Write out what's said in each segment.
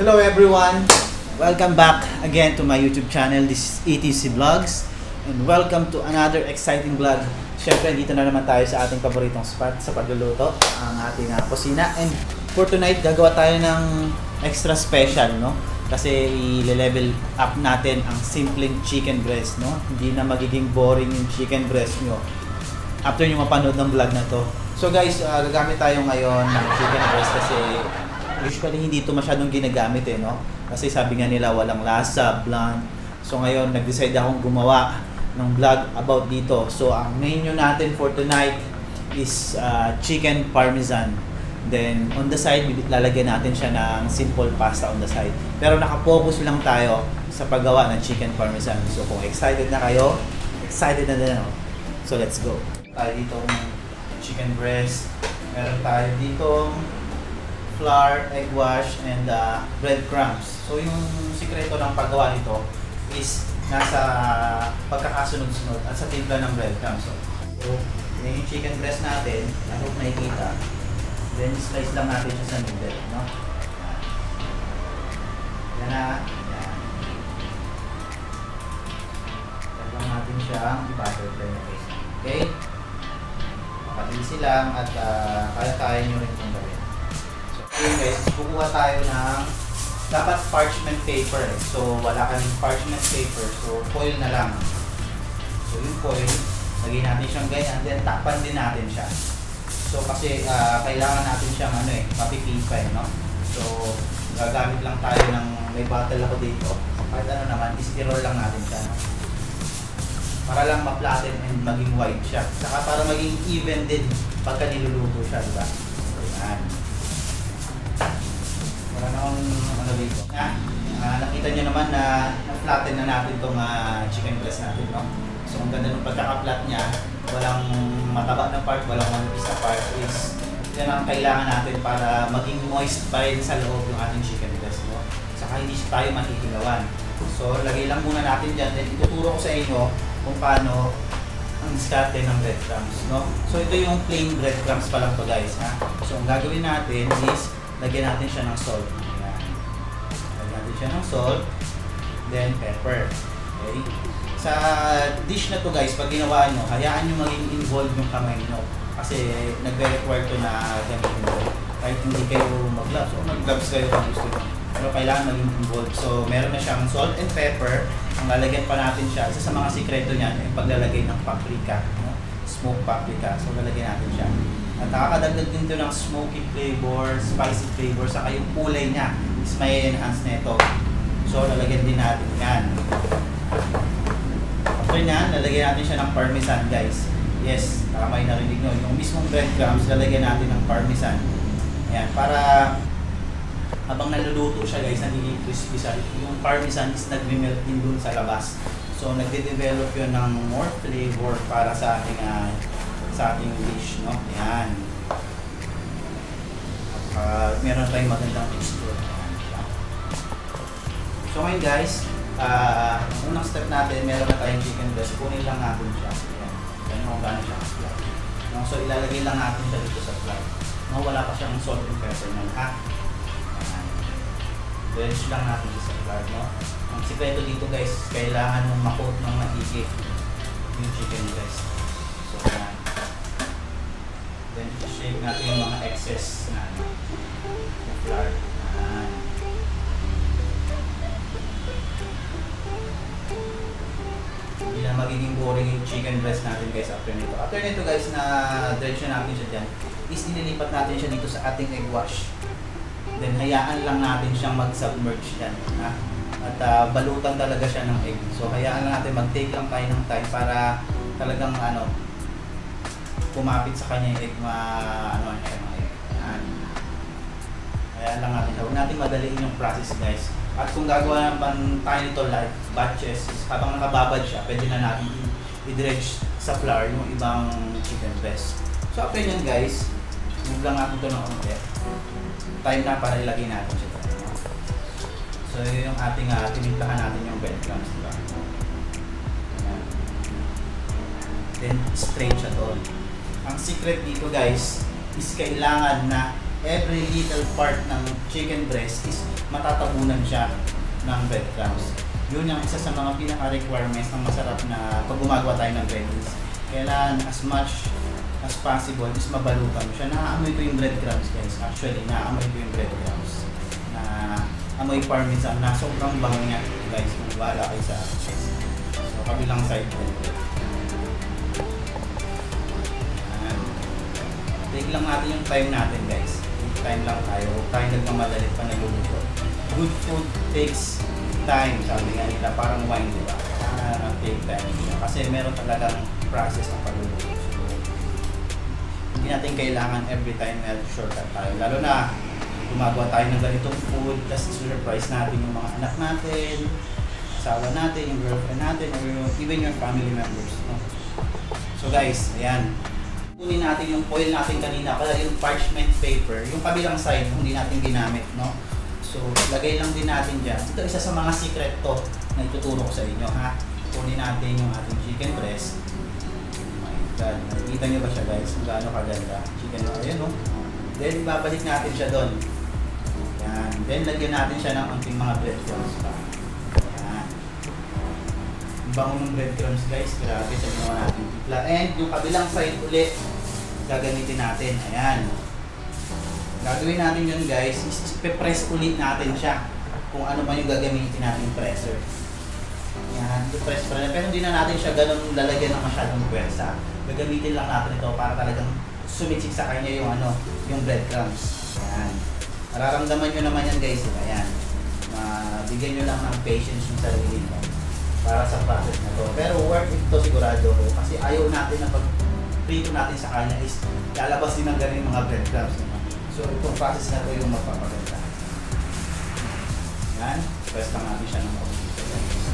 Hello everyone! Welcome back again to my YouTube channel. This is ETC Vlogs and welcome to another exciting vlog. Siyempre, dito na naman tayo sa ating paboritong spot sa pagluluto, ang ating kusina. And for tonight, gagawa tayo ng extra special, no? Kasi i-level up natin ang simpleng chicken breast, no? Hindi na magiging boring yung chicken breast nyo after nyo mapanood ng vlog na to. So guys, gagamit tayo ngayon ng chicken breast kasi usually hindi ito masyadong ginagamit no? Kasi sabi nga nila walang lasa, bland. So ngayon nag-decide akong gumawa ng vlog about dito. So ang menu natin for tonight is chicken parmesan. Then on the side, lalagyan natin siya ng simple pasta on the side. Pero nakapokus lang tayo sa paggawa ng chicken parmesan. So kung excited na kayo, excited na din ako. So let's go. Tayo dito chicken breast. Meron tayo dito flour, egg wash, and breadcrumbs. So yung sikreto ng paggawa nito is nasa pagkakasunod-sunod at sa timpla ng breadcrumbs. So yan yung chicken breast natin. I hope nakikita. Then slice lang natin siya sa middle, no? Yan na. Yan. Yan lang natin siyang i-butterfly na case. Okay? Mapatisi lang at kaya-kaya nyo rin kung gawin. Okay guys, kukuha tayo ng dapat parchment paper. So wala kaming parchment paper, so foil na lang. So yung foil, lagyan natin siyang ganyan, then takpan din natin siya. So kasi kailangan natin siyang mapipipa no? So gagamit lang tayo ng, may bottle ako dito. Kahit ano naman, istirol lang natin siya. No? Para lang ma-flatten and maging white siya. Saka para maging even din pagka niluluto siya, diba? So yan. Wala na akong dito. Nakita nyo naman na na-flatten na natin itong chicken breast natin, no? So ang ganda ng pagkaka-flat niya, walang mataba na part, walang manipis na part, is yan ang kailangan natin para maging moist pa rin sa loob yung ating chicken breast, no? Saka hindi tayo mahihilawan. So lagay lang muna natin dyan, then ituturo ko sa inyo kung paano ang diskarte ng breadcrumbs, no? So ito yung plain breadcrumbs pa lang to guys, ha? So ang gagawin natin is lagyan natin siya ng salt. Ayan. Lagyan natin siya ng salt, then pepper. Okay? Sa dish na to guys, pag ginawa nyo, hayaan nyo maging involved yung kamay nyo. Kasi nagre-require to na gamitin mo. Kahit hindi kayo mag-gloves o mag-gloves kayo kung gusto nyo. Pero kailangan maging involved. So meron na siyang salt and pepper. Ang lalagyan pa natin siya. Isa sa mga sikreto niyan ay paglalagay ng paprika. No? Smoked paprika. So lalagyan natin siya. At nakakadagdag din ito ng smoky flavor, spicy flavor, saka yung kulay niya is may enhance nito. So lalagyan din natin yan. After nyan, lalagyan natin siya ng parmesan guys. Yes, tama yung narinig nyo. Yung mismong breadcrumbs, lalagyan natin ng parmesan. Ayan, para habang naluluto siya guys, nagiging crispy siya. Yung parmesan is nagme-melt din dun sa labas. So nagde-develop yun ng more flavor para sa ating dish, no? Ayan. Meron tayong magandang texture. So ngayon guys, unang step natin, meron na tayong chicken breast. Kunin lang natin siya. Ayan. Ganyan kung gano'n siya ka-flat. No? So ilalagay lang natin siya dito sa flat. No? Wala pa siyang salt and pepper na lahat. Drench lang natin sa flat. No? Ang sikreto dito guys, kailangan mong makot ng maigi yung chicken breast. So ayan. Then shake natin yung mga excess na flour. Hindi na magiging boring yung chicken breast natin guys after nito. After nito guys na drench na natin siya dyan, is nililipat natin siya dito sa ating egg wash. Then hayaan lang natin siyang mag-submerge dyan. At balutan talaga siya ng egg. So hayaan lang natin, mag-take lang tayo ng time para talagang kumapit sa kanya yung egg, siya mga egg. Hayaan lang natin siya. Huwag natin madaliin yung process guys. At kung gagawa naman tayo nito live batches, habang nakababad siya, pwede na natin i-dredge sa flour yung ibang chicken breast. So after yan guys, move lang natin ito ng konti. Time na para ilagay natin siya. So yung ating tinimplahan natin yung breadcrumbs, diba? Then straight siya doon. Ang secret dito guys is kailangan na every little part ng chicken breast is matatabunan siya ng breadcrumbs. Yun yung isa sa mga pinaka-requirements ng masarap na pag gumagawa tayo ng veggies. Kailangan as much as possible is mabalutan mo siya. Naaamoy ko yung breadcrumbs guys. Actually, naaamoy ko yung breadcrumbs. Na amoy parmesan na sobrang bango niya guys. Kung wala kayo sa akin. So, kabilang side ko. Take lang natin yung time natin guys. Time lang tayo. Huwag tayo nagmamadalit pa nagluluto. Good food takes time. Sabi nga nila parang wine, di ba? Take time siya. Kasi meron talagang process ng pagluluto. Hindi natin kailangan every time meron shortcut tayo. Lalo na gumagawa tayo ng ganitong food, tapos surprise natin yung mga anak natin, asawa natin, yung girlfriend natin, or even your family members. No? So guys, ayan. Kunin natin yung foil natin kanina, kaya yung parchment paper, yung kabilang side, hindi natin ginamit. No? So, lagay lang din natin dyan. Ito isa sa mga secret to na ituturo ko sa inyo. Ha? Kunin natin yung ating chicken breast. Nakikita nyo ba siya guys? Kung gaano kaganda. Chicken breast. Ayan o. Then, ibabalik natin siya doon. Ayan. Then, lagyan natin siya ng unting mga breadcrumbs pa. Ayan. Ang bango ng breadcrumbs guys. Grabe sa ginawa natin. And, yung kabilang side ulit, gagamitin natin. Ayan. Gagawin natin yun guys, is press ulit natin siya. Kung ano man yung gagamitin natin presser. Yan, press pa rin. Pero hindi na natin siya ganun lalagyan ng masyadong pwersa. Gagamitin lang natin ito para talagang sumitsik sa kanya yung ano, yung breadcrumbs. Yan. Mararamdaman nyo naman yan guys. Ayan. Bigyan nyo lang ng patience yung sarili nyo para sa process na to. Pero worth it to sigurado ko. Kasi ayaw natin na pag prito natin sa kanya is lalabas din ng ganun mga breadcrumbs naman. So itong process na to yung magpapaganda. Yan. Press lang natin siya ng pag-dito.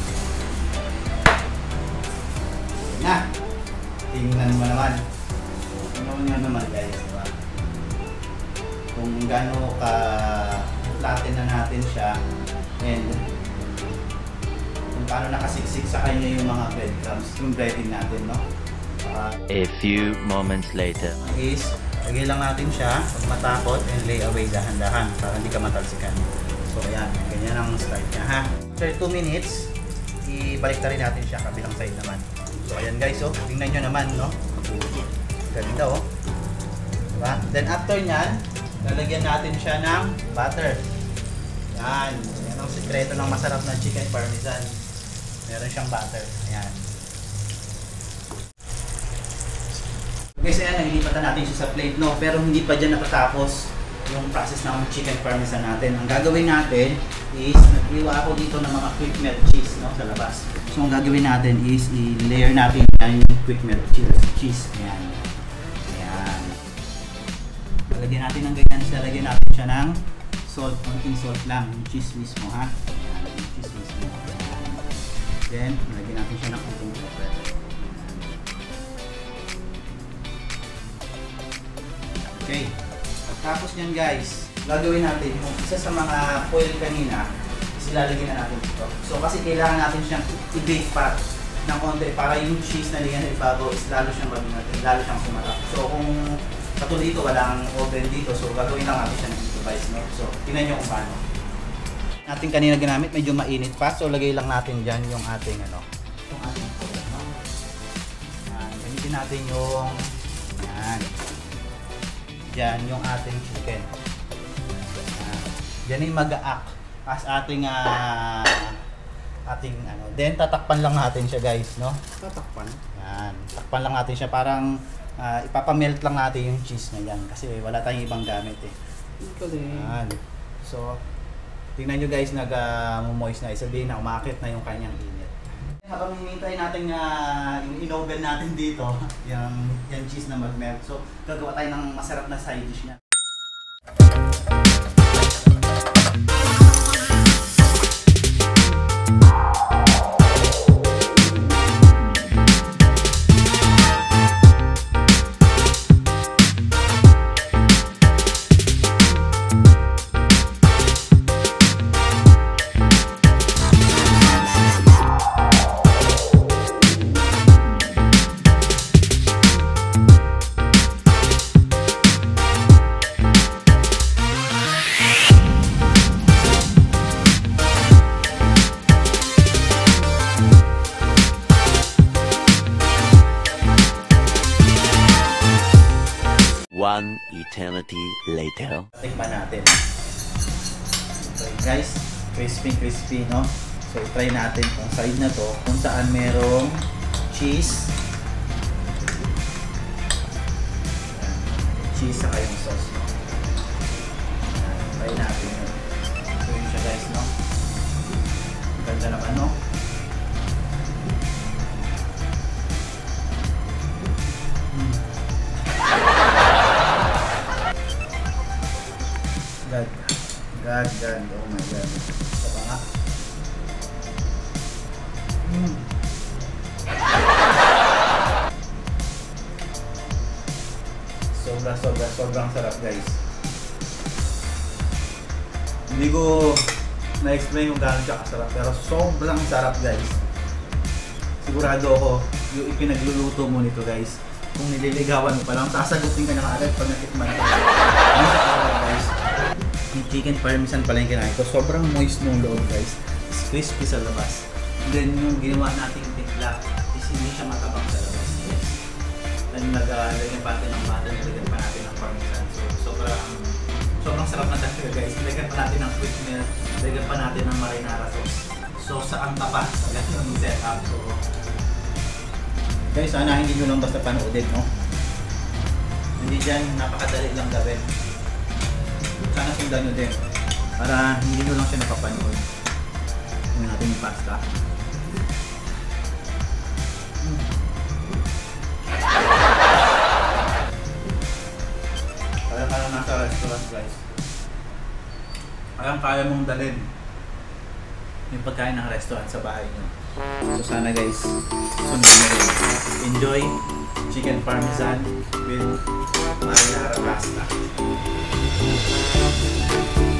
Na! Tingnan mo naman. Tingnan nyo naman guys, diba? Kung gaano ka-flatten na natin siya and kung paano nakasiksik sa kanya yung mga breadcrumbs, yung breading natin, no? A few moments later. Is, lagay lang natin siya, pag matakot, and lay away dahan-dahan para hindi ka matalsikan. So ayan, ganyan ang start niya ha. After 2 minutes, ibalik na rin natin siya kabilang side naman. So ayan guys, oh, tingnan nyo naman, no? Ganda, oh. Diba? Then after nyan, lalagyan natin siya ng butter. Yan. Yan ang sikreto ng masarap na chicken parmesan. Meron siyang butter. Ayan. Guys, ayan, nilipatan natin siya sa plate, no? Pero hindi pa dyan natatapos yung process ng chicken parmesan natin. Ang gagawin natin is, nag-iwa ako dito ng mga quick melt cheese, no? Sa labas. So, ang gagawin natin is, i-layer natin yan yung quick melt cheese. Ayan. Ayan. Lagyan natin ng ganyan. Lagyan natin siya ng salt. Konting salt lang. Yung cheese mismo, ha? Ayan. Yung cheese mismo. Ayan. Then, lagyan natin siya ng konting pepper. Okay. Tapos yan guys, gagawin natin yung isa sa mga foil kanina, is ilalagyan na natin dito. So kasi kailangan natin siyang i-bake pa ng konti para yung cheese na liyan na ibabaw is lalo siyang maging lalo siyang sumarap. So kung katulad dito walang oven dito, so gagawin lang natin siya ng improvise, no? So tingnan nyo kung paano. Natin kanina ginamit, medyo mainit pa, so lagay lang natin dyan yung ating ano, yung ating foil, no? Yan, gamitin natin yung yan. Yan yung ating chicken. Yan yung mag-a-act as ating ano. Then tatakpan lang natin siya guys, no? Tatakpan. Yan. Takpan lang natin siya, parang ipapamelt lang natin yung cheese na yan kasi wala tayong ibang gamit eh. Yan. So tingnan nyo guys, nag-moist na, sabihin na umakit na yung kanyang init. Habang hinihintay natin yung in-oven natin dito, yung cheese na mag-melt. So, gagawa tayo ng masarap na side dish niya. One eternity later. Tikman natin. Okay, guys, crispy, no? So, try natin kung side na to, kung saan merong cheese. Ayan. Cheese saka yung sauce, no? Ayan, try natin yun. So, yun siya guys, no? Ganda naman, no? God. Oh my God. Ito pa nga. Sobrang sarap guys. Hindi ko na-explain kung gaano siya kasarap, pero sobrang sarap guys. Sigurado ako, yung ipinagluluto mo nito guys, kung nililigawan mo pa lang, sasagutin ka na kaagad pag natikman ka. Ano sa kasarap guys? Yung chicken parmesan pala yung kinain ko. Sobrang moist nung loob guys. It's crispy sa labas. And then yung ginawa nating timpla is hindi siya matabang sa labas. Yes. And nag-lagyan pa natin ng butter, nilagyan pa natin ng parmesan. So sobrang sarap na talaga guys. Nilagyan pa natin ng quick meal, nilagyan pa natin ng marinara sauce. So saan ka pa sa ganitong setup. So guys, sana hindi nyo lang basta panoodin, no? Hindi dyan, napakadali lang gawin. Sana sundan nyo din para hindi nyo lang siya napapanood. Tingnan natin yung pasta. Parang nasa restaurant guys. Parang kaya mong dalhin yung pagkain ng restaurant sa bahay nyo. So sana guys, sundan nyo rin. Enjoy chicken parmesan with marinara pasta.